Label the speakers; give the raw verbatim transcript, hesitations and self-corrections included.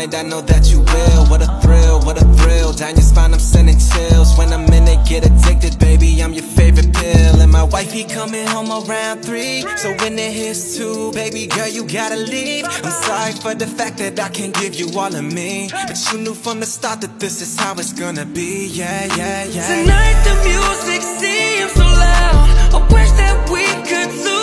Speaker 1: tonight, I know that you will. What a thrill, what a thrill. Down your spine, I'm sending chills. When I'm in it, get addicted, baby, I'm your favorite pill. And my wifey coming home around three, so when it hits two, baby girl, you gotta leave. I'm sorry for the fact that I can't give you all of me, but you knew from the start that this is how it's gonna be. Yeah, yeah, yeah.
Speaker 2: Tonight the music seems so loud, I wish that we could lose